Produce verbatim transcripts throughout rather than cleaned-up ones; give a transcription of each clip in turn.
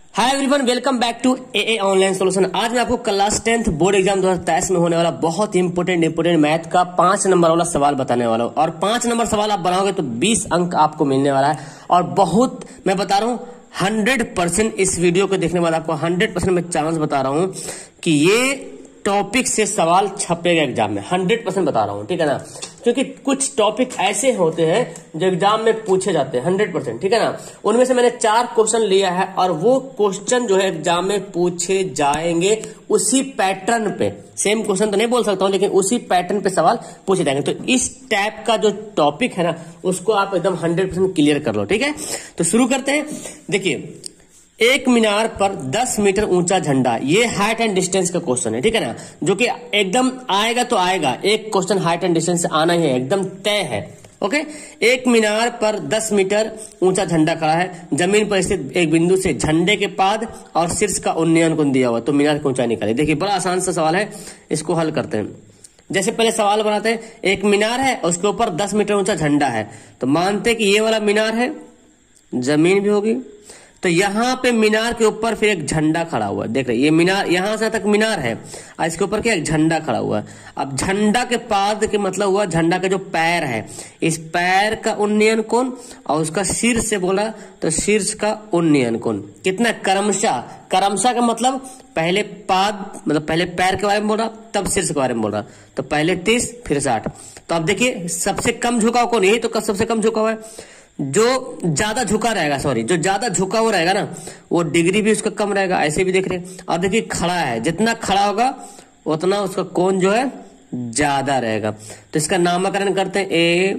Hi everyone, welcome back to AA online solution. आज मैं आपको क्लास टेंथ बोर्ड एग्जाम दो हज़ार तेईस में होने वाला बहुत इंपोर्टेंट इंपोर्टेंट मैथ का पांच नंबर वाला सवाल बताने वाला हूँ। और पांच नंबर सवाल आप बनाओगे तो बीस अंक आपको मिलने वाला है। और बहुत मैं बता रहा हूँ हंड्रेड परसेंट इस वीडियो को देखने के बाद आपको हंड्रेड परसेंट मैं चांस बता रहा हूँ कि ये टॉपिक से सवाल छपेगा एग्जाम में। हंड्रेड परसेंट बता रहा हूँ, ठीक है ना, क्योंकि कुछ टॉपिक ऐसे होते हैं जो एग्जाम में पूछे जाते हैं हंड्रेड परसेंट, ठीक है ना। उनमें से मैंने चार क्वेश्चन लिया है और वो क्वेश्चन जो है एग्जाम में पूछे जाएंगे उसी पैटर्न पे। सेम क्वेश्चन तो नहीं बोल सकता हूं, लेकिन उसी पैटर्न पे सवाल पूछे जाएंगे। तो इस टाइप का जो टॉपिक है ना, उसको आप एकदम हंड्रेड परसेंट क्लियर कर लो, ठीक है। तो शुरू करते हैं। देखिए, एक मीनार पर दस मीटर ऊंचा झंडा, ये हाइट एंड डिस्टेंस का क्वेश्चन है, ठीक है ना, जो कि एकदम आएगा तो आएगा। एक क्वेश्चन हाइट एंड डिस्टेंस से आना ही है, एकदम तय है। ओके, एक मीनार पर दस मीटर ऊंचा झंडा खड़ा है। जमीन पर स्थित एक बिंदु से झंडे के पाद और शीर्ष का उन्नयन कोण दिया हुआ, तो मीनार की ऊंचाई निकाले। देखिए, बड़ा आसान सा सवाल है, इसको हल करते हैं। जैसे पहले सवाल बनाते हैं, एक मीनार है, उसके ऊपर दस मीटर ऊंचा झंडा है। तो मानते कि ये वाला मीनार है, जमीन भी होगी, तो यहां पे मीनार के ऊपर फिर एक झंडा खड़ा हुआ है। देख रहे, ये मीनार यहां से तक मीनार है और इसके ऊपर क्या एक झंडा खड़ा हुआ है। अब झंडा के पाद के मतलब हुआ झंडा का जो पैर है, इस पैर का उन्नयन कोण, और उसका शीर्ष से बोला तो शीर्ष का उन्नयन कोण कितना, क्रमशः। क्रमशः का मतलब पहले पाद मतलब पहले पैर के बारे में बोल रहा, तब शीर्ष के बारे में बोल रहा। तो पहले तीस फिर साठ। तो अब देखिए, सबसे कम झुकाव कौन, यही तो सबसे कम झुकाव है। जो ज्यादा झुका रहेगा, सॉरी जो ज्यादा झुका हुआ रहेगा ना, वो डिग्री भी उसका कम रहेगा। ऐसे भी देख रहे हैं। और देखिए, खड़ा है, जितना खड़ा होगा उतना उसका कोण जो है ज्यादा रहेगा। तो इसका नामकरण करते हैं ए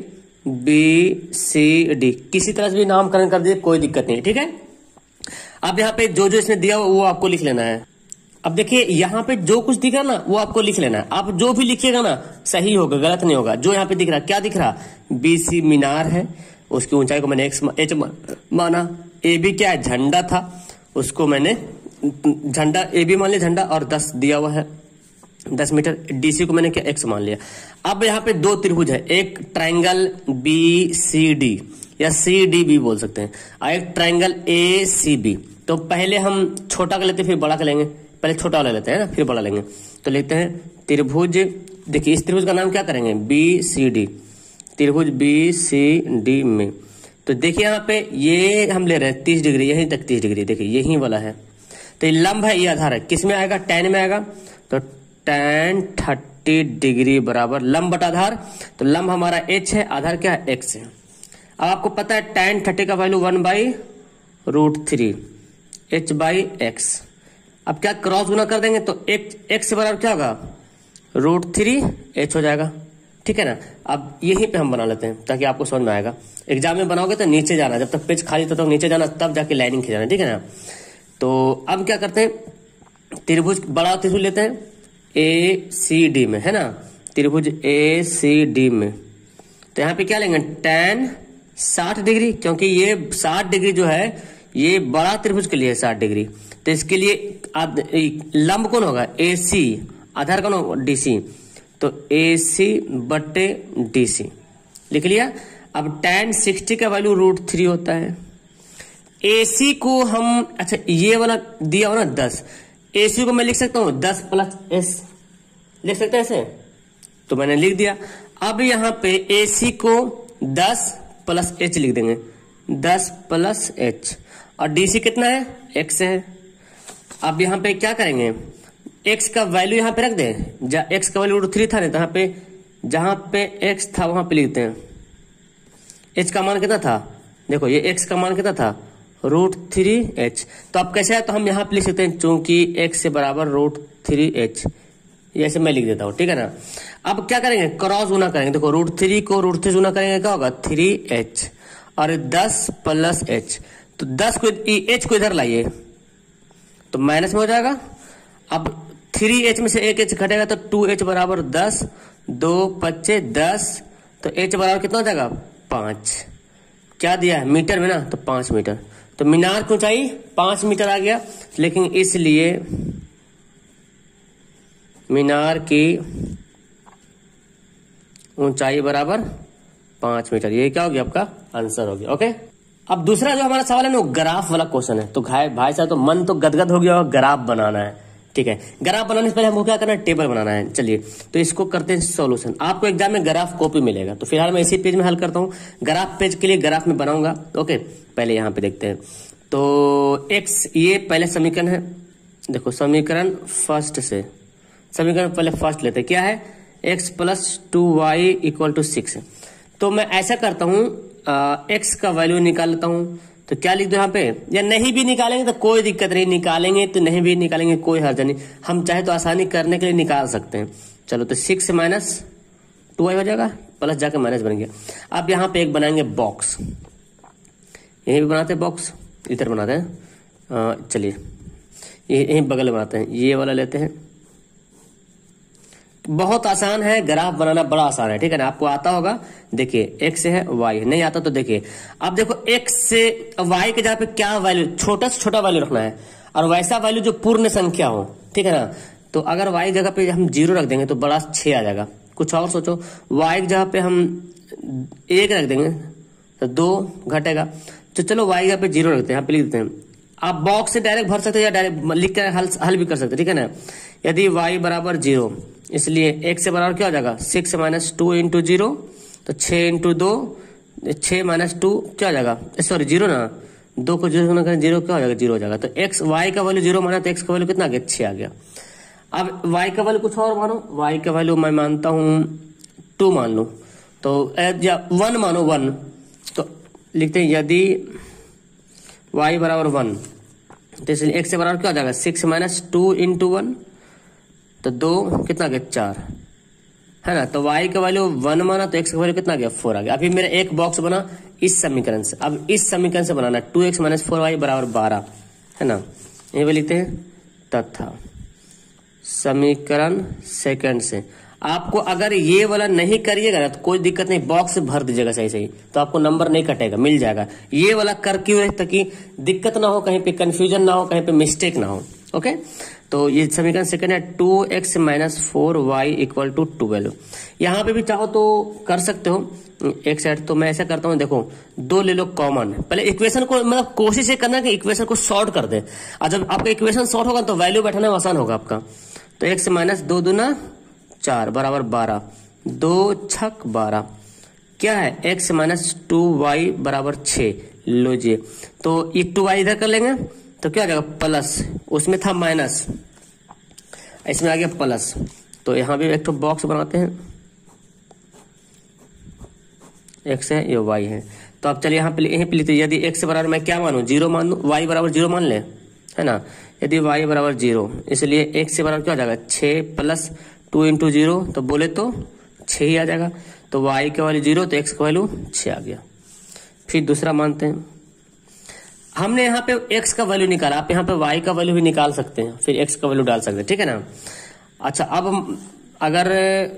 बी सी डी। किसी तरह से भी नामकरण कर दीजिए, कोई दिक्कत नहीं, ठीक है। अब यहाँ पे जो जो इसने दिया वो आपको लिख लेना है। अब देखिए, यहाँ पे जो कुछ दिख रहा ना वो आपको लिख लेना है। आप जो भी लिखिएगा ना सही होगा, गलत नहीं होगा। जो यहाँ पे दिख रहा, क्या दिख रहा, बी सी मीनार है, उसकी ऊंचाई को मैंने एक्स एच माना। ए बी क्या है, झंडा था, उसको मैंने झंडा ए बी मान लिया, झंडा, और दस दिया हुआ है, दस मीटर। डीसी को मैंने क्या एक्स मान लिया। अब यहाँ पे दो त्रिभुज है, एक ट्राइंगल बी सी डी या सी डी बी बोल सकते हैं, और एक ट्राइंगल ए सी बी। तो पहले हम छोटा कर लेते हैं, फिर बड़ा कर लेंगे। पहले छोटा वाला लेते हैं ना, फिर बड़ा लेंगे। तो लेते हैं त्रिभुज। देखिए, इस त्रिभुज का नाम क्या करेंगे, बी सी डी, त्रिभुज बी सी डी में। तो देखिए, यहाँ पे ये हम ले रहे हैं तीस डिग्री, यहीं तक तीस डिग्री। देखिए, यही वाला है। तो ये लंब है, ये आधार है, किस में आएगा, टैन में आएगा। तो टैन थर्टी डिग्री बराबर लंब बटा आधार। तो लंब हमारा एच है, आधार क्या है, एक्स है। अब आपको पता है टैन थर्टी का value one by root three H by X. अब क्या क्रॉस गुना कर देंगे तो एक्स एक्स बराबर क्या होगा, रूट थ्री एच हो जाएगा, ठीक है ना। अब यहीं पे हम बना लेते हैं ताकि आपको समझ में आएगा। एग्जाम में बनाओगे तो नीचे जाना, जब तक पेज खाली तब तक नीचे जाना, तब जाके लाइनिंग खिंचाना, ठीक है ना। तो अब क्या करते हैं, त्रिभुज, बड़ा त्रिभुज लेते हैं ए सी डी में, है ना, त्रिभुज ए सी डी में। तो यहाँ पे क्या लेंगे, टैन साठ डिग्री, क्योंकि ये साठ डिग्री जो है ये बड़ा त्रिभुज के लिए साठ डिग्री। तो इसके लिए लंब कौन होगा, ए सी, आधार कौन होगा, डी सी। तो ए सी बटे डी सी लिख लिया। अब tan सिक्सटी का वैल्यू रूट थ्री होता है। ए सी को हम, अच्छा ये वाला दिया हो ना दस, ए सी को मैं लिख सकता हूं दस प्लस एस, लिख सकते हैं ऐसे, तो मैंने लिख दिया। अब यहाँ पे ए सी को दस प्लस एच लिख देंगे, दस प्लस एच, और डी सी कितना है, एक्स है। अब यहाँ पे क्या करेंगे, x का वैल्यू यहाँ पे रख दें, जहाँ x का वैल्यू रूट थ्री था ना, तो यहाँ पे जहां पे x था वहां पे लिखते हैं h का मान कितना था। देखो, ये x का मान कितना था, रूट थ्री एच। तो अब कैसे है, तो हम यहाँ पे लिख सकते हैं चूंकि x से बराबर रूट थ्री एच, ये ऐसे मैं लिख देता हूँ, ठीक है ना। अब क्या करेंगे, क्रॉस गुना करेंगे। देखो, रूट थ्री को रूट थ्री गुना करेंगे, क्या होगा, थ्री एच, और दस प्लस एच। तो दस को एच को इधर लाइए तो माइनस में हो जाएगा। अब थ्री एच में से एक एच घटेगा तो टू एच बराबर दस, दो पच्चे दस, तो एच बराबर कितना हो जाएगा, पांच। क्या दिया है, मीटर में ना, तो पांच मीटर। तो मीनार की ऊंचाई पांच मीटर आ गया, लेकिन इसलिए मीनार की ऊंचाई बराबर पांच मीटर। ये क्या हो गया, आपका आंसर हो गया। ओके, अब दूसरा जो हमारा सवाल है ना वो ग्राफ वाला क्वेश्चन है। तो भाई भाई साहब तो मन तो गदगद हो गया होगा, ग्राफ बनाना है, ठीक है। ग्राफ बनाने से पहले हमको क्या करना है, टेबल बनाना है। चलिए तो इसको करते हैं सॉल्यूशन। आपको एग्जाम में ग्राफ कॉपी मिलेगा, तो फिलहाल मैं इसी पेज में हल करता हूँ। ग्राफ पेज के लिए ग्राफ में बनाऊंगा, ओके। पहले यहाँ पे देखते हैं, तो एक्स ये पहले समीकरण है, देखो समीकरण फर्स्ट से, समीकरण पहले फर्स्ट लेते हैं, क्या है, x plus two y equal to six. तो मैं ऐसा करता हूँ, एक्स का वैल्यू निकाल लेता हूँ। तो क्या लिख दो यहाँ पे, या नहीं भी निकालेंगे तो कोई दिक्कत नहीं, निकालेंगे तो नहीं भी निकालेंगे कोई हर्ज नहीं, हम चाहे तो आसानी करने के लिए निकाल सकते हैं। चलो तो सिक्स माइनस टू वाई हो जाएगा, प्लस जाकर माइनस बन गया। अब यहाँ पे एक बनाएंगे बॉक्स, यही भी बनाते हैं बॉक्स, इधर बनाते हैं। चलिए यही बगल में बनाते हैं, ये वाला लेते हैं। बहुत आसान है, ग्राफ बनाना बड़ा आसान है, ठीक है ना। आपको आता होगा, देखिए एक्स है वाई है, नहीं आता तो देखिए। अब देखो एक्स से वाई के जगह पे क्या वैल्यू, छोटा से छोटा वैल्यू रखना है, और वैसा वैल्यू जो पूर्ण संख्या हो, ठीक है ना। तो अगर वाई जगह पे हम जीरो रख देंगे तो बड़ा छह आ जाएगा। कुछ और सोचो, वाई की जगह पे हम एक रख देंगे तो दो घटेगा। तो चलो वाई जगह पे जीरो रखते हैं, यहाँ पे लिख देते हैं। आप बॉक्स से डायरेक्ट भर सकते हैं या डायरेक्ट लिख कर हल, हल भी कर सकते हैं, ठीक है ना। यदि वाई बराबर जीरो, इसलिए एक से बराबर क्या हो जाएगा, six minus two into zero, तो छह इंटू दो, छह माइनस टू क्या हो जाएगा, सॉरी जीरो ना, दो को जीरो ना करें, जीरो क्या हो जाएगा, जीरो हो जाएगा। तो एक्स वाई का वैल्यू जीरो माना तो एक्स का वैल्यू कितना आ गया, छह आ गया। अब वाई का वैल्यू कुछ और मानो, वाई का वैल्यू मैं मानता हूं टू मान लू, तो या वन मानो वन, तो लिखते हैं यदि वाई बराबर वन, तो इसलिए एक्स से बराबर क्या हो जाएगा, six minus two into one, तो दो कितना गया, चार, है ना। तो y का वैल्यू वन माना तो x का वैल्यू कितना गया, फोर आ गया। अभी मेरा एक बॉक्स बना इस समीकरण से। अब इस समीकरण से बनाना two x minus four y बराबर बारह, है ना। यही पे लिखते हैं तथा समीकरण सेकंड से। आपको अगर ये वाला नहीं करिएगा ना तो कोई दिक्कत नहीं, बॉक्स भर दीजिएगा सही सही, तो आपको नंबर नहीं कटेगा, मिल जाएगा। ये वाला कर क्यों है, ताकि दिक्कत ना हो, कहीं पे कंफ्यूजन ना हो, कहीं पे मिस्टेक ना हो, ओके। तो ये समीकरण सेकंड है, two x minus four y equal to twelve. यहाँ पे भी चाहो तो कर सकते हो एक साइड, तो मैं ऐसा करता हूँ, देखो दो ले लो कॉमन। पहले इक्वेशन को मतलब कोशिश ये करना कि इक्वेशन को सॉर्ट कर दे, और जब आपका इक्वेशन सॉर्ट होगा तो वैल्यू बैठाना आसान होगा आपका। तो एक्स माइनस दो दूना चार बराबर बारह, दो छक बारह, क्या है एक्स माइनस टू वाई बराबर छह। लो जी, तो ये टू वाई इधर कर लेंगे तो क्या हो जाएगा, प्लस, उसमें था माइनस, इसमें आ गया प्लस। तो यहां भी एक तो बॉक्स बनाते हैं, एक्स है ये वाई है। तो अब चलिए यहाँ पे यहीं पे लिखते हैं, यदि एक्स बराबर मैं क्या मानू, जीरो मान लू, वाई बराबर जीरो मान ले, है ना। यदि वाई बराबर जीरो, इसलिए एक्स से बराबर क्या हो जाएगा, छह प्लस टू इंटू जीरो, तो बोले तो छह ही आ जाएगा। तो वाई का वैल्यू जीरो, तो एक्स का वैल्यू छह आ गया। फिर दूसरा मानते हैं, हमने यहाँ पे x का वैल्यू निकाला, आप यहाँ पे y का वैल्यू भी निकाल सकते हैं, फिर x का वैल्यू डाल सकते हैं, ठीक है ना। अच्छा, अब अगर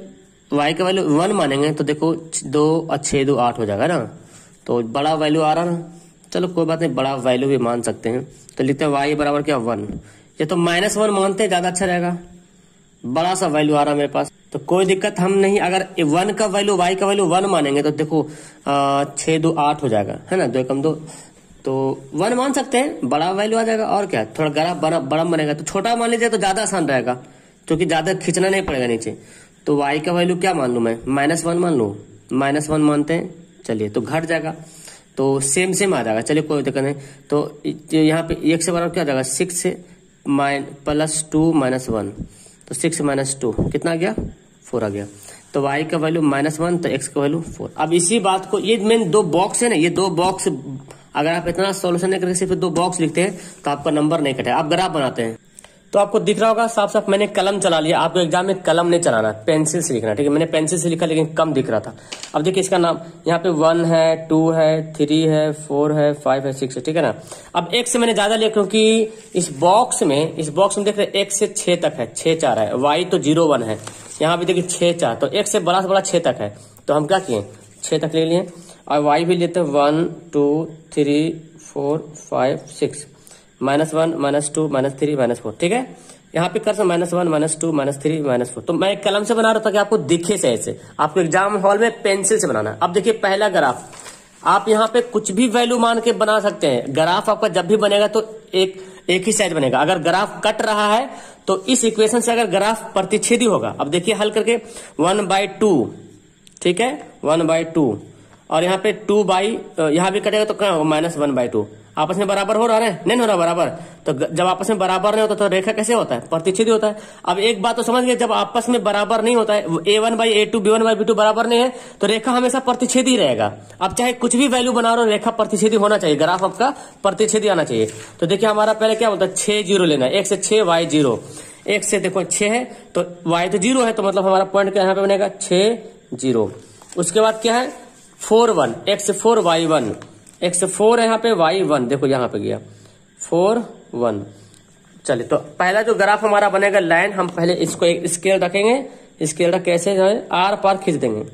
y का वैल्यू वन मानेंगे तो देखो दो और छह दो आठ हो जाएगा ना, तो बड़ा वैल्यू आ रहा ना। चलो कोई बात नहीं, बड़ा वैल्यू भी मान सकते हैं। तो लिखते हैं y बराबर क्या, वन। ये तो माइनस वन मानते हैं, ज्यादा अच्छा रहेगा, बड़ा सा वैल्यू आ रहा है मेरे पास, तो कोई दिक्कत हम नहीं। अगर वन का वैल्यू y का वैल्यू वन मानेंगे तो देखो छह दो आठ हो जाएगा, है ना, दो कम दो, तो वन मान सकते हैं, बड़ा वैल्यू आ जाएगा। और क्या, थोड़ा ग्राफ बड़ा बड़ा बनेगा, तो छोटा मान लीजिए तो ज्यादा आसान रहेगा, क्योंकि ज्यादा खींचना नहीं पड़ेगा नीचे। तो y का वैल्यू क्या मान लू मैं, माइनस वन मान लू, माइनस वन मानते हैं, चलिए तो घट जाएगा, तो सेम सेम आ जाएगा, चलिए कोई दिक्कत नहीं। तो यहाँ पे एक से बराबर क्या आ जाएगा, six minus plus two minus one, तो सिक्स माइनस टू कितना आ गया, फोर आ गया। तो y का वैल्यू माइनस वन, तो x का वैल्यू फोर। अब इसी बात को, ये मेन दो बॉक्स है ना, ये दो बॉक्स अगर आप इतना सॉल्यूशन नहीं करके सिर्फ दो बॉक्स लिखते हैं तो आपका नंबर नहीं कटेगा। आप ग्राफ बनाते हैं तो आपको दिख रहा होगा साफ साफ, मैंने कलम चला लिया। आपको एग्जाम में कलम नहीं चलाना, पेंसिल से लिखना, ठीक है। मैंने पेंसिल से लिखा लेकिन कम दिख रहा था। अब देखिए इसका नाम यहाँ पे वन है, टू है, थ्री है, फोर है, फाइव है, सिक्स है, ठीक है ना। अब एक से मैंने ज्यादा लिया क्योंकि इस बॉक्स में इस बॉक्स में देख रहे एक से छह तक है, छह चार है, वाई तो जीरो वन है, यहाँ पे देखिए छह चार, तो एक से बड़ा से बड़ा छह तक है, तो हम क्या किए, छह तक ले लिए। और वाई भी लेते हैं, one two three four five six, minus one minus two minus three minus four, ठीक है। यहाँ पे कर सकते minus one minus two minus three minus four. तो मैं एक कलम से बना रहा था कि आपको दिखे से ऐसे, आपको एग्जाम हॉल में पेंसिल से बनाना है। अब देखिए पहला ग्राफ, आप यहाँ पे कुछ भी वैल्यू मान के बना सकते हैं। ग्राफ आपका जब भी बनेगा तो एक एक ही साइड बनेगा। अगर ग्राफ कट रहा है तो इस इक्वेशन से अगर ग्राफ प्रतिच्छेदी होगा, अब देखिए हल करके वन बाई टू, ठीक है, वन बाई टू, और यहाँ पे टू बाई, यहाँ भी कटेगा तो क्या होगा, माइनस वन बाई टू। आपस में बराबर हो रहा है, नहीं हो रहा बराबर, तो जब आपस में बराबर नहीं होता तो रेखा कैसे होता है, प्रतिच्छेदी होता है। अब एक बात तो समझ गए, जब आपस में बराबर नहीं होता है, A one by A two, B one by B two बराबर नहीं है, तो रेखा हमेशा प्रतिच्छेदी रहेगा। अब चाहे कुछ भी वैल्यू बना रहे हो, रेखा प्रतिच्छेदी होना चाहिए, ग्राफ आपका प्रतिच्छेदी आना चाहिए। तो देखिए हमारा पहले क्या बोलता है, छह जीरो लेना है, एक से छह वाई जीरो, एक से देखो छह है तो वाई तो जीरो है, तो मतलब हमारा पॉइंट क्या यहाँ पे बनेगा, छह जीरो। उसके बाद क्या है, फोर वन, एक से फोर वाई वन, एक से फोर है यहाँ पे, वाई वन, देखो यहाँ पे गया फोर वन। चलिए तो पहला जो ग्राफ हमारा बनेगा लाइन, हम पहले इसको एक स्केल रखेंगे, स्केल रख कैसे जो है आर पार खींच देंगे,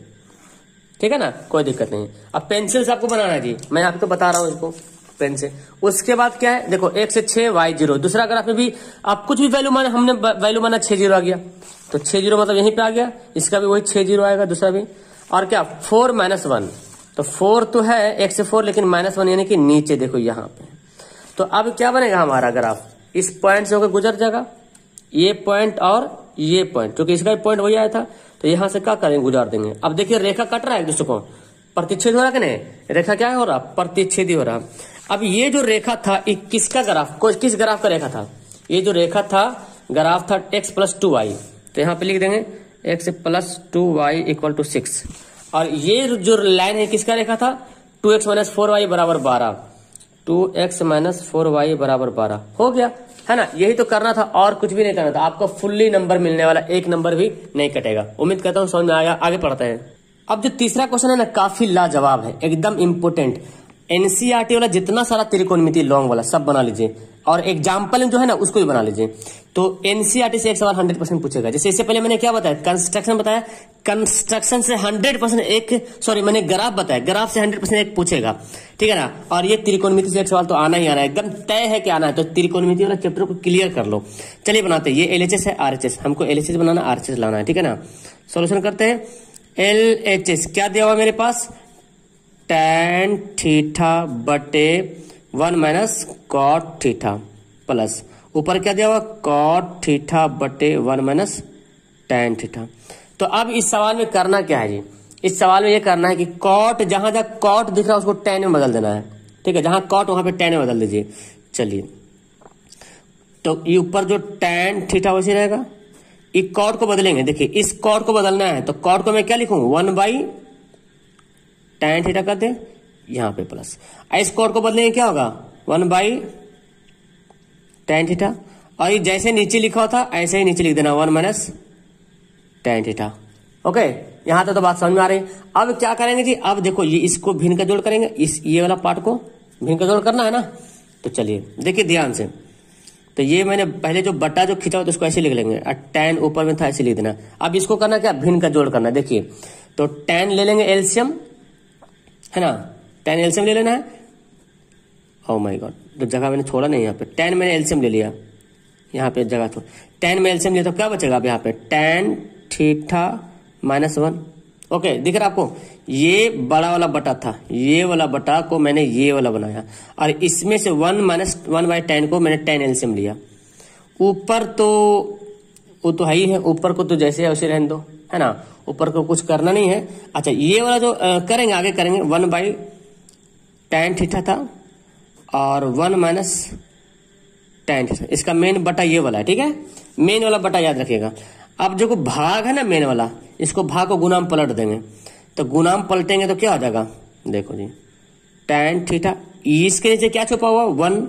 ठीक है ना, कोई दिक्कत नहीं। अब पेंसिल से आपको बनाना है जी, मैं आपको बता रहा हूँ इसको पेन से। उसके बाद क्या है, देखो एक से छह वाई जीरो, दूसरा ग्राफ में भी आप कुछ भी वैल्यू माने, हमने वैल्यू माना छह जीरो आ गया, तो छह जीरो मतलब यहीं पे आ गया, इसका भी वही छह जीरो आएगा, दूसरा भी। और क्या, फोर माइनस वन, तो फोर तो है एक से फोर, लेकिन माइनस वन यानी कि नीचे, देखो यहाँ पे। तो अब क्या बनेगा हमारा ग्राफ, इस पॉइंट से होकर गुजर जाएगा, ये पॉइंट और ये पॉइंट, क्योंकि इसका भी पॉइंट वही आया था, तो यहां से क्या करेंगे, गुजार देंगे। अब देखिए रेखा कट रहा है एक दूसरे को, प्रतिच्छेद हो रहा है कि नहीं, रेखा क्या हो रहा, प्रतिच्छेदी हो रहा। अब ये जो रेखा था किसका ग्राफ, किस ग्राफ का रेखा था, ये जो रेखा था ग्राफ था एक्स प्लस टू वाई, तो यहाँ पे लिख देंगे x plus two y equal to six. और ये जो लाइन है किसका रेखा था, two x minus four y बराबर बारह, two x minus four y बराबर बारह, हो गया है ना। यही तो करना था और कुछ भी नहीं करना था, आपको फुल्ली नंबर मिलने वाला, एक नंबर भी नहीं कटेगा। उम्मीद करता हूँ समझ में आया, आगे पढ़ते हैं। अब जो तीसरा क्वेश्चन है ना, काफी लाजवाब है, एकदम इंपोर्टेंट। एनसीईआरटी वाला जितना सारा त्रिकोणमिति लॉन्ग वाला सब बना लीजिए, और एग्जाम्पल जो है ना उसको भी बना लीजिए। तो एनसीईआरटी से एक सवाल हंड्रेड परसेंट पूछेगा। जैसे इससे पहले मैंने क्या बताया, कंस्ट्रक्शन बताया, कंस्ट्रक्शन से हंड्रेड परसेंट एक, सॉरी मैंने ग्राफ बताया, ग्राफ से हंड्रेड परसेंट एक पूछेगा, ठीक है ना। और ये त्रिकोणमिति से एक सवाल तो आना ही आना है, एकदम तय है कि आना है। तो त्रिकोणमिति वाला चैप्टर को क्लियर कर लो। चलिए बनाते हैं, ये एलएचएस है, आरएचएस, हमको एलएचएस बनाना, आरएचएस लाना है, ठीक है ना। सोल्यूशन करते हैं। एलएचएस क्या दिया हुआ मेरे पास, टैन थीटा बटे one minus cot theta, plus ऊपर क्या दिया हुआ, कॉट थीटा बटे वन माइनस टैन थीटा। तो अब इस सवाल में करना क्या है जी, इस सवाल में ये करना है कि कॉट, जहां जहां कॉट दिख रहा है उसको टैन में बदल देना है, ठीक है, जहां कॉट वहां पे टैन में बदल दीजिए। चलिए तो ये ऊपर जो टैन थीटा वैसे रहेगा, ये कॉट को बदलेंगे, देखिए इस कॉट को बदलना है, तो कॉट को मैं क्या लिखूं, वन बाई टैन थीटा कर दे यहां पे, प्लस इस कॉट को बदलेंगे क्या होगा, वन बाई टैन थीटा, और ये जैसे नीचे लिखा था ऐसे ही नीचे लिख देना, one minus tan theta. Okay, यहां तक तो बात समझ में आ रही। अब क्या करेंगे जी, अब देखो ये इसको भिन्न का जोड़ करेंगे, इस ये वाला पार्ट को भिन्न का जोड़ करना है ना। तो चलिए देखिए ध्यान से, तो ये मैंने पहले जो बट्टा जो खींचा हुआ उसको ऐसे लिख लेंगे, और टैन ऊपर में था ऐसे लिख देना। अब इसको करना क्या, भिन्न का जोड़ करना। देखिए तो टैन ले लेंगे एलसीएम, है ना, टैन एलसीएम ले लेना है। ओह माय गॉड, तो जगह मैंने छोड़ा नहीं, यहाँ पे टैन मैंने एलसीएम ले लिया, यहाँ पे जगह तो टैन में एलसीएम लिया, तो क्या बचेगा अब यहाँ पे, tan theta minus one. Okay, दिख रहा आपको, ये बड़ा वाला बटा था, ये वाला बटा को मैंने ये वाला बनाया, और इसमें से one minus one by tan को मैंने टेन एलसीएम लिया। ऊपर तो वो तो है ही है, ऊपर को तो जैसे है वैसे रहने दो, है ना, ऊपर को कुछ करना नहीं है। अच्छा ये वाला जो आ, करेंगे आगे करेंगे, वन बाई टेन थीटा था और वन माइनस टेन थीटा, इसका मेन बटा ये वाला है, ठीक है, मेन वाला बटा याद रखिएगा। अब जो भाग है ना मेन वाला, इसको भाग को गुणाम पलट देंगे, तो गुणाम पलटेंगे तो क्या हो जाएगा, देखो जी टेन थीटा, इसके नीचे क्या छुपा हुआ, वन,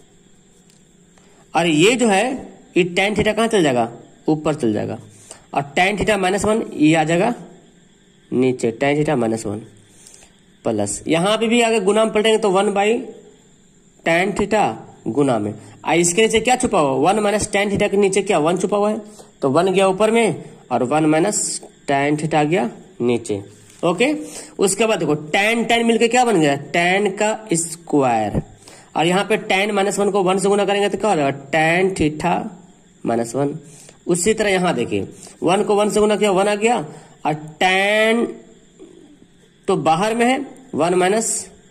और ये जो है ये टेन थीटा कहां चल जाएगा, ऊपर चल जाएगा, और टेन थीटा माइनस वन ये आ जाएगा नीचे, tan theta minus one, plus यहां पे भी आगे गुणाम पलटेंगे तो वन बाई टेन थीटा गुना में, इसके नीचे क्या छुपा हुआ, वन माइनस टेन थीटा के नीचे क्या वन छुपा हुआ है, तो वन गया ऊपर में और वन माइनस टेन थीटा गया नीचे। ओके, उसके बाद देखो टेन टेन मिलके क्या बन गया, टेन का स्क्वायर, और यहाँ पे टेन माइनस वन को वन से गुना करेंगे तो क्या हो जाएगा, टेन थीटा माइनस वन। उसी तरह यहां देखिए वन को वन से गुना किया, वन आ गया, और टेन तो बाहर में है, वन माइनस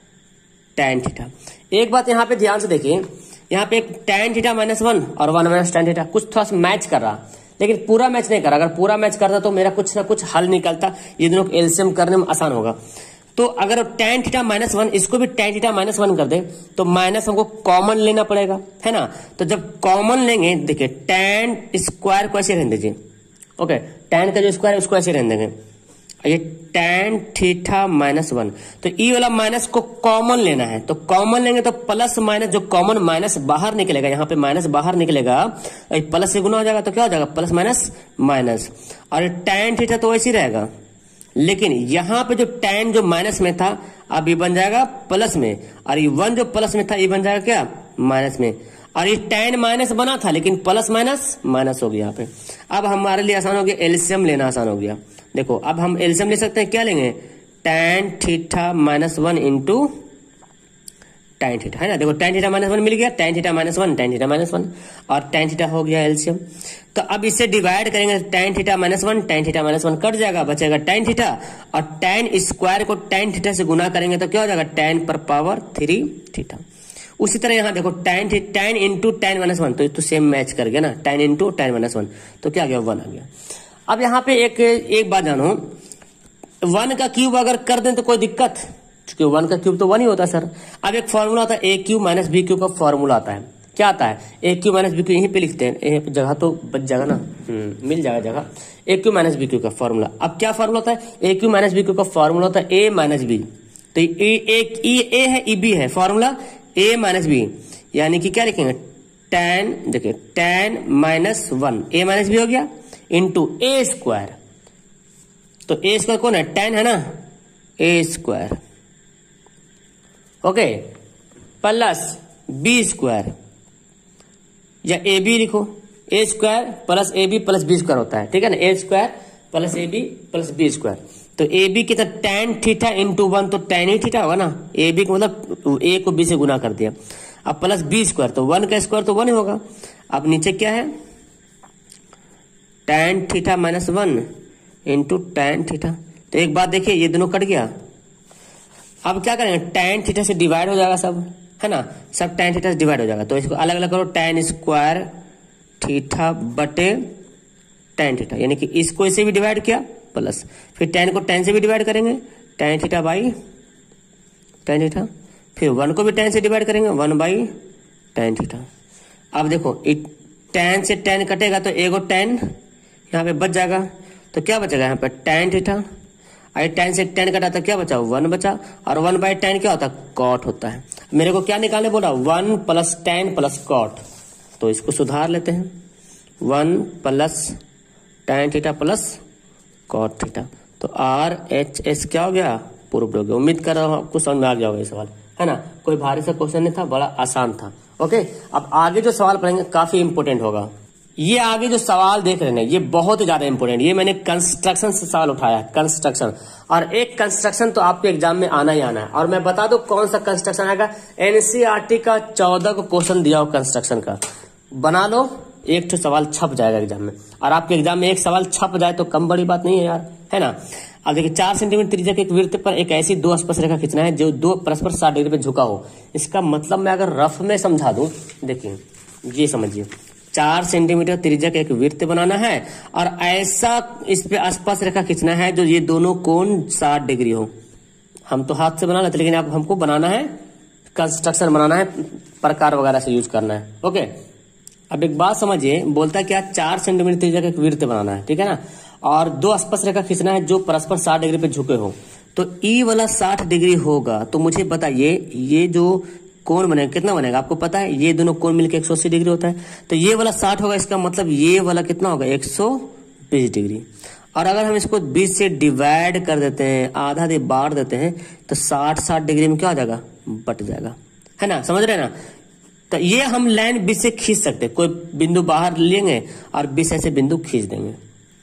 टेन थीटा। एक बात यहाँ पे ध्यान से देखिए, यहाँ पे एक टेन थीटा माइनस वन और वन माइनस टेन थीटा कुछ थोड़ा सा मैच कर रहा, लेकिन पूरा मैच नहीं कर रहा। अगर पूरा मैच करता तो मेरा कुछ ना कुछ हल निकलता, ये दोनों को एलसीएम करने में आसान होगा। तो अगर टेन थीटा माइनस वन इसको भी टेन थीटा माइनस वन कर दे तो माइनस हमको कॉमन लेना पड़ेगा, है ना। तो जब कॉमन लेंगे, देखिए टेन स्क्वायर को ऐसे रहने दीजिए, ओके, टेन का जो स्क्वायर है उसको ऐसे रहने देंगे, ये टेन थीटा माइनस वन। तो ई वाला माइनस को कॉमन लेना है, तो कॉमन लेंगे तो प्लस माइनस, जो कॉमन माइनस बाहर निकलेगा, यहाँ पे माइनस बाहर निकलेगा, प्लस से गुना हो जाएगा तो क्या हो जाएगा, प्लस माइनस माइनस। और टेन थीटा तो वैसे ही रहेगा, लेकिन यहाँ पे जो टेन जो माइनस में था अब ये बन जाएगा प्लस में, और ये वन जो प्लस में था ये बन जाएगा क्या, माइनस में। और ये टेन माइनस बना था लेकिन प्लस माइनस माइनस हो गया यहाँ पे। अब हमारे लिए आसान हो गया, एलसीएम लेना आसान हो गया। देखो अब हम एलसीएम ले सकते हैं, क्या लेंगे, tan theta minus one into tan theta, है ना। देखो टेन थीटा माइनस वन मिल गया, tan theta minus one, tan theta minus one, और टेन थीटा हो गया एलसीएम। तो अब इसे डिवाइड करेंगे, tan theta minus one, tan theta minus one कट जाएगा, बचेगा टेन थीटा, और टेन स्क्वायर को टेन थीटा से गुना करेंगे तो क्या हो जाएगा, टेन पर पावर थ्री थीटा। उसी तरह यहाँ देखो tan tan into tan minus one, तो, तो सेम मैच कर गया ना, tan into tan minus one, तो क्या आ गया, वन आ गया। अब यहाँ पे एक एक बात जानो, वन का क्यूब अगर कर दें तो कोई दिक्कत, क्योंकि वन का क्यूब तो वन ही होता है सर। अब एक फॉर्मूला आता है, A cube minus B cube का फॉर्मूला आता है, क्या आता है, A cube minus B cube, यहीं पे लिखते हैं, जगह तो बच जाएगा ना, हम्म मिल जाएगा जगह। A cube minus B cube का फॉर्मूला, अब क्या फॉर्मूला होता है, A cube minus B cube का फॉर्मूला होता है ए माइनस बी। तो एक ए है, ई बी है, फॉर्मूला ए माइनस बी, यानी कि क्या लिखेंगे, टेन, देखिए tan minus one, A minus B हो गया, इंटू ए स्क्वायर। तो ए स्क्वायर कौन है, टेन है ना, A square, okay, plus B square, या ए बी लिखो, A square plus A B plus B square होता है, ठीक है ना, A square plus A B plus B square. तो ए बी की तो टेन थीटा इंटू वन, तो टेन ही थीटा होगा ना, ए बी को मतलब ए को बी से गुना कर दिया, अब प्लस बी स्क्वायर, तो वन का स्क्वायर तो वन ही होगा। अब नीचे क्या है, tan theta minus one into tan theta. तो एक बात देखिए, ये दोनों कट गया। अब क्या करेंगे, टेन थीटा से डिवाइड हो जाएगा सब, है ना, सब टेन थीटा से डिवाइड हो जाएगा। तो इसको अलग अलग करो, टेन स्क्वायर थीटा बटे टेन थीटा, यानी कि इसको इसे भी डिवाइड किया, प्लस फिर टेन को टेन से भी डिवाइड करेंगे, tan theta by tan theta, फिर वन को भी टेन से डिवाइड करेंगे, वन बाई टेन थीटा। अब देखो टेन से टेन कटेगा तो एगो टेन यहाँ पे बच जाएगा, तो क्या बचेगा यहाँ पे, टेन थीटा। आई टेन से टेन कटा तो क्या बचा, वन बचा, और वन बाई टेन क्या होता है, कॉट होता है। मेरे को क्या निकालने बोला, one plus tan plus cot, तो इसको सुधार लेते हैं, one plus tan theta plus cot theta. तो आर एच एस क्या हो गया, प्रूव्ड हो गया। उम्मीद कर रहा हूँ आपको समझ में आ गया होगा ये सवाल, है ना, कोई भारी सा क्वेश्चन नहीं था, बड़ा आसान था। ओके, अब आगे जो सवाल पढ़ेंगे काफी इंपोर्टेंट होगा। ये आगे जो सवाल देख रहे हैं ये बहुत ही ज्यादा इंपोर्टेंट, ये मैंने कंस्ट्रक्शन से सवाल उठाया है, कंस्ट्रक्शन। और एक कंस्ट्रक्शन तो आपके एग्जाम में आना ही आना है, और मैं बता दूं कौन सा कंस्ट्रक्शन आएगा, एनसीईआरटी का चौदह को क्वेश्चन दिया हो कंस्ट्रक्शन का, बना लो, एक तो सवाल छप जाएगा एग्जाम में। और आपके एग्जाम में एक सवाल छप जाए तो कम बड़ी बात नहीं है यार, है ना। अब देखिए, चार सेंटीमीटर त्रिज्या के एक वृत्त पर एक ऐसी दो स्पर्श रेखा खींचना है जो दो परस्पर साठ डिग्री पे झुका हो। इसका मतलब मैं अगर रफ में समझा दूं, देखिए ये समझिए, चार सेंटीमीटर त्रिज्या का एक वृत्त बनाना है और ऐसा इस पे स्पर्श रेखा खींचना है जो ये दोनों कोण साठ डिग्री हो। हम तो हाथ से बना लेते, लेकिन अब हमको बनाना है, कंस्ट्रक्शन बनाना है, प्रकार वगैरह से यूज करना है। ओके, अब एक बात समझिए, बोलता है क्या, चार सेंटीमीटर त्रिज्या का एक वृत्त बनाना है, ठीक है ना, और दो स्पर्श रेखा खींचना है जो परस्पर साठ डिग्री पे झुके हो। तो ई वाला साठ डिग्री होगा, तो मुझे बताइए ये जो कोण बनेगा कितना बनेगा, आपको पता है, ये दोनों कोण मिलकर एक सौ अस्सी डिग्री होता है, तो ये वाला साठ होगा, इसका मतलब ये वाला कितना होगा, एक सौ बीस डिग्री। और अगर हम इसको बीस से डिवाइड कर देते हैं, आधा दे बांट देते हैं, तो साठ साठ डिग्री में क्या हो जाएगा, बट जाएगा, है ना, समझ रहे हैं ना। तो ये हम लाइन बीस से खींच सकते हैं, कोई बिंदु बाहर लेंगे और बीस ऐसे बिंदु खींच देंगे।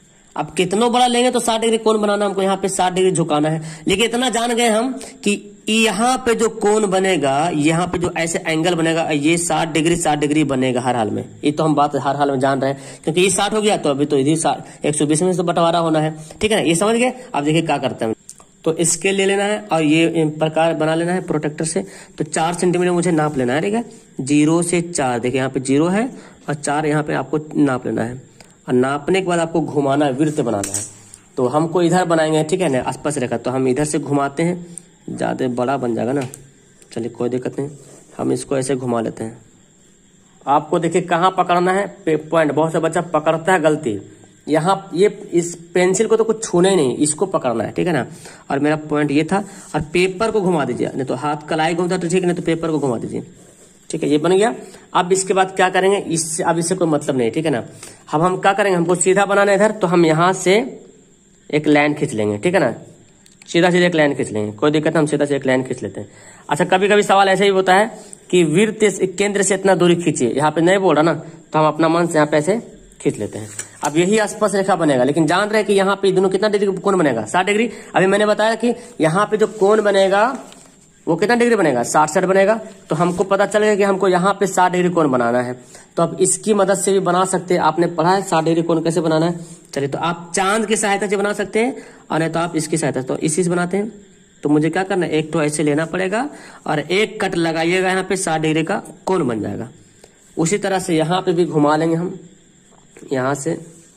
अब कितना बड़ा लेंगे तो साठ डिग्री कोण बनाना, हमको यहाँ पे साठ डिग्री झुकाना है, लेकिन इतना जान गए हम कि यहाँ पे जो कोण बनेगा, यहाँ पे जो ऐसे एंगल बनेगा, ये साठ डिग्री साठ डिग्री बनेगा हर हाल में। ये तो हम बात हर हाल में जान रहे हैं, क्योंकि ये साठ हो गया तो अभी तो इधर एक सौ बीस में तो बंटवारा होना है, ठीक है ना, ये समझ गए। अब देखिए क्या करते हैं, तो स्केल ले लेना है और ये प्रकार बना लेना है प्रोटेक्टर से। तो चार सेंटीमीटर मुझे नाप लेना है, ठीक है। जीरो से चार, देखिए यहाँ पे जीरो है और चार यहाँ पे आपको नाप लेना है। और नापने के बाद आपको घुमाना है, वृत्त बनाना है। तो हमको इधर बनाएंगे, ठीक है ना, आसपास रेखा। तो हम इधर से घुमाते हैं, ज़्यादा बड़ा बन जाएगा ना, चलिए कोई दिक्कत नहीं, हम इसको ऐसे घुमा लेते हैं। आपको देखिए कहाँ पकड़ना है पॉइंट। बहुत सा बच्चा पकड़ता है गलती, यहाँ ये इस पेंसिल को तो कुछ छूने ही नहीं, इसको पकड़ना है, ठीक है ना। और मेरा पॉइंट ये था। और पेपर को घुमा दीजिए, नहीं तो हाथ कलाई घूमता तो ठीक है, नहीं तो पेपर को घुमा दीजिए, ठीक है। ये बन गया। अब इसके बाद क्या करेंगे, इससे अब इससे कोई मतलब नहीं, ठीक है ना। अब हम क्या करेंगे, हमको सीधा बनाना है इधर, तो हम यहाँ से एक लाइन खींच लेंगे, ठीक है ना। सीधा सीधा एक लाइन खींच लेंगे, कोई दिक्कत, हम सीधा से एक लाइन खींच लेते हैं। अच्छा, कभी कभी सवाल ऐसे ही होता है कि वृत्त केंद्र से इतना दूरी खींचिए, यहाँ पे नहीं बोल रहा ना, तो हम अपना मन से यहाँ पे ऐसे खींच लेते हैं। अब यही आसपास रेखा बनेगा, लेकिन जान रहे हैं कि यहाँ पे दोनों कितना डिग्री कोण बनेगा, साठ डिग्री। अभी मैंने बताया कि यहाँ पे जो कोण बनेगा वो कितना डिग्री बनेगा, साठ साठ बनेगा। तो हमको पता चल गया कि हमको यहाँ पे साठ डिग्री कोण बनाना है। तो अब इसकी मदद से भी बना सकते हैं, आपने पढ़ा है साठ डिग्री कोण कैसे बनाना है। चलिए, तो आप चांद की सहायता से बना सकते हैं और नहीं तो आप इसकी सहायता, तो इसी से बनाते हैं। तो मुझे क्या करना है, एक तो ऐसे लेना पड़ेगा और एक कट लगाइएगा, यहाँ पे साठ डिग्री का कोण बन जाएगा। उसी तरह से यहाँ पे भी घुमा लेंगे हम, यहाँ से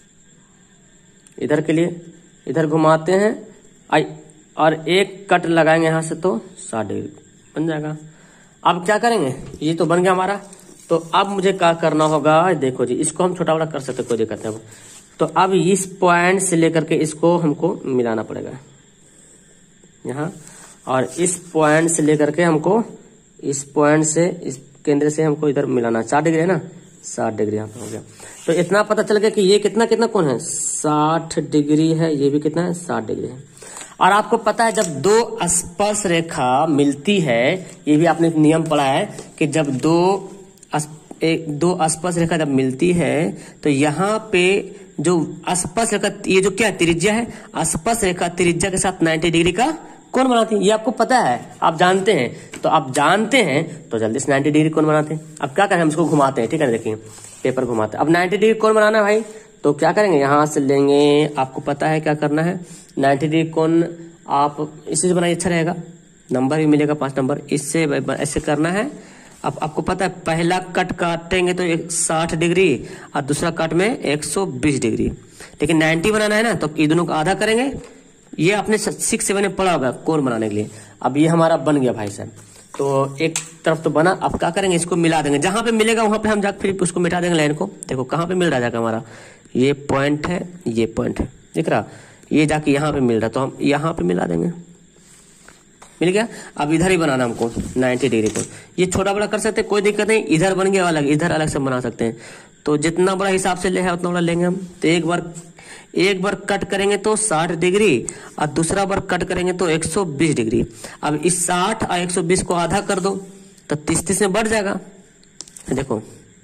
इधर के लिए इधर घुमाते हैं और एक कट लगाएंगे यहाँ से, तो साठ डिग्री बन जाएगा। अब क्या करेंगे, ये तो बन गया हमारा। तो अब मुझे क्या करना होगा, देखो जी, इसको हम छोटा बड़ा कर सकते, कोई दिक्कत नहीं। तो अब इस पॉइंट से लेकर के इसको हमको मिलाना पड़ेगा यहाँ, और इस पॉइंट से लेकर के हमको इस पॉइंट से इस केंद्र से हमको इधर मिलाना। साठ डिग्री है ना, साठ डिग्री यहाँ पे हो गया। तो इतना पता चल गया कि ये कितना कितना कोण है, साठ डिग्री है, ये भी कितना है, साठ डिग्री है। और आपको पता है जब दो स्पर्श रेखा मिलती है, ये भी आपने नियम पढ़ा है कि जब दो एक दो स्पर्श रेखा जब मिलती है तो यहाँ पे जो स्पर्श रेखा, ये जो क्या है, त्रिज्या है, स्पर्श रेखा त्रिज्या के साथ नब्बे डिग्री का कोण बनाती है। ये आपको पता है, आप जानते हैं। तो आप जानते हैं तो जल्दी से नब्बे डिग्री कोण बनाते हैं। अब क्या करें, हम इसको घुमाते हैं, ठीक है ना, देखिए पेपर घुमाते हैं। अब नब्बे डिग्री कोण बनाना है भाई, तो क्या करेंगे, यहाँ से लेंगे, आपको पता है क्या करना है, नब्बे डिग्री कोण आप इसी से बनाइए, अच्छा रहेगा, नंबर भी मिलेगा पांच नंबर। इससे ऐसे करना है। अब आपको पता है पहला कट काटेंगे तो एक साठ डिग्री और दूसरा कट में एक सौ बीस डिग्री, लेकिन नब्बे बनाना है ना, तो ये दोनों को आधा करेंगे। ये आपने सिक्स सेवन में पढ़ा होगा कोण बनाने के लिए। अब ये हमारा बन गया भाई साहब, तो एक तरफ तो बना। अब क्या करेंगे, इसको मिला देंगे, जहां पे मिलेगा वहां पे हम जाकर फिर उसको मिटा देंगे लाइन को। देखो कहां पे मिल रहा जाकर हमारा, ये पॉइंट है, ये पॉइंट है, दिख रहा, ये जाके यहाँ पे मिल रहा, तो हम यहाँ पे मिला देंगे, मिल गया। अब इधर ही बनाना हमको नब्बे डिग्री को, ये छोटा बड़ा कर सकते हैं, कोई दिक्कत नहीं। इधर बन गया अलग, इधर अलग से बना सकते हैं। तो जितना बड़ा हिसाब से ले है उतना बड़ा लेंगे हम। तो एक बार एक बार कट करेंगे तो साठ डिग्री और दूसरा बार कट करेंगे तो एक सौ बीस डिग्री। अब इस साठ और एक सौ बीस को आधा कर दो तो तीस तीस में बढ़ जाएगा, देखो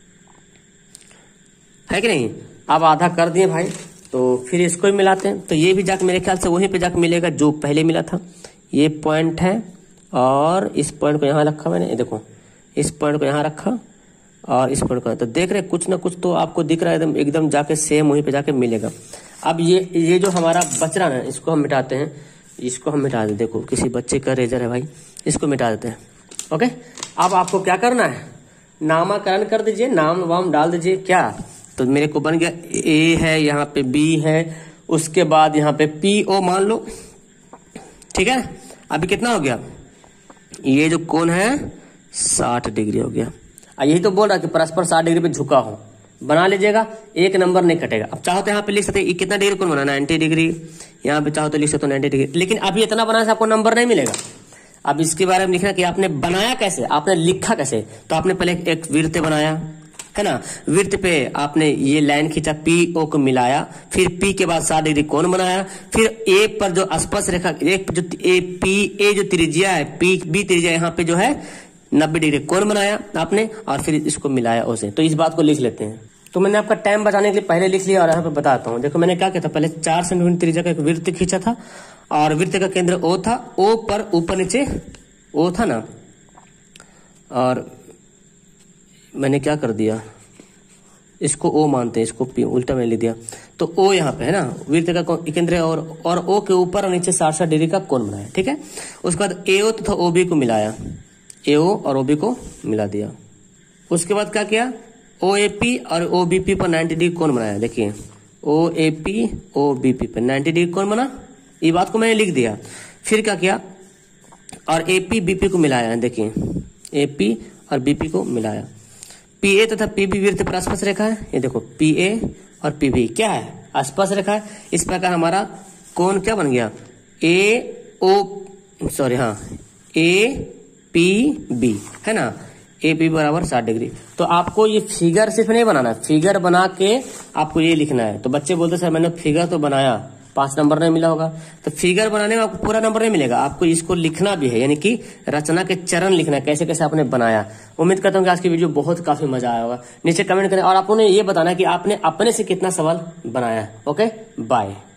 है कि नहीं। अब आधा कर दिए भाई, तो फिर इसको ही मिलाते हैं। तो ये भी जाके मेरे ख्याल से वहीं पे जाके मिलेगा जो पहले मिला था। ये पॉइंट है और इस पॉइंट को यहाँ रखा मैंने, देखो इस पॉइंट को यहाँ रखा और इस पॉइंट को, तो देख रहे कुछ ना कुछ तो आपको दिख रहा है एकदम एकदम जाके सेम वहीं पे जाके मिलेगा। अब ये ये जो हमारा बच रहा है इसको हम मिटाते हैं, इसको हम मिटा देते। देखो किसी बच्चे का रेजर है भाई, इसको मिटा देते हैं। ओके, अब आपको क्या करना है, नामाकरण कर दीजिए, नाम वाम डाल दीजिए। क्या, तो मेरे को बन गया ए है, यहाँ पे बी है, उसके बाद यहाँ पे पी ओ मान लो, ठीक है। अभी कितना हो गया, ये जो कोण है साठ डिग्री हो गया। यही तो बोल रहा कि परस्पर साठ डिग्री पे झुका हो, बना लीजिएगा, एक नंबर नहीं कटेगा। अब चाहो तो यहाँ पे लिख सकते हैं कितना डिग्री कोण बना, नब्बे डिग्री, यहाँ पे चाहो तो लिख सकते हो नब्बे डिग्री, लेकिन अभी इतना बनाने से आपको नंबर नहीं मिलेगा। अब इसके बारे में लिखना कि आपने बनाया कैसे, आपने लिखा कैसे। तो आपने पहले एक वृत्त बनाया है ना, वृत्त पे आपने ये लाइन खींचा, पी ओ को मिलाया, फिर पी के बाद साठ डिग्री कोण बनाया, फिर ए पर जो स्पर्श रेखा, एक जो ए पी ए जो त्रिज्या है, पी बी त्रिज्या, यहाँ पे जो है नब्बे डिग्री कोण बनाया आपने और फिर इसको मिलाया उसे। तो इस बात को लिख लेते हैं। तो मैंने आपका टाइम बचाने के लिए पहले लिख लिया और यहाँ पे बताता हूँ। देखो मैंने क्या किया था, पहले चार सेंटीमीटर त्रिज्या का एक वृत्त खींचा था और वृत्त का केंद्र ओ था, ओ पर ऊपर नीचे ओ था ना, और मैंने क्या कर दिया, इसको ओ मानते हैं, इसको पी उल्टा मैंने लिख दिया। तो ओ यहाँ पे है ना, वृत्त का केंद्र है, और और ओ के ऊपर और नीचे साठ साठ डिग्री का कोण बनाया, ठीक है। उसके बाद एओ तथा ओबी को मिलाया, एओ और ओबी को मिला दिया। उसके बाद क्या किया, ओ ए पी और ओ बी पी पर नाइन्टी डिग्री कोण बनाया। देखिए O A P O B P पर नाइन्टी डिग्री कोण बना, ये बात को मैंने लिख दिया। फिर क्या किया, और ए पी बी पी को मिलाया। देखिए ए पी और बी पी को मिलाया। पी ए तथा पी बी वृत्त पर स्पर्श रेखा है, ये देखो पी ए और पी बी क्या है, स्पर्श रेखा है। इस प्रकार हमारा कोण क्या बन गया, ए ओ सॉरी हाँ ए पी बी है ना, ए पी बराबर साठ डिग्री। तो आपको ये फिगर सिर्फ नहीं बनाना, फिगर बना के आपको ये लिखना है। तो बच्चे बोलते सर मैंने फिगर तो बनाया, पांच नंबर नहीं मिला होगा। तो फिगर बनाने में आपको पूरा नंबर नहीं मिलेगा, आपको इसको लिखना भी है, यानी कि रचना के चरण लिखना है, कैसे कैसे आपने बनाया। उम्मीद करता हूँ कि आज की वीडियो बहुत काफी मजा आया होगा। नीचे कमेंट करें और आपने ये बताना कि आपने अपने से कितना सवाल बनाया है। Okay bye.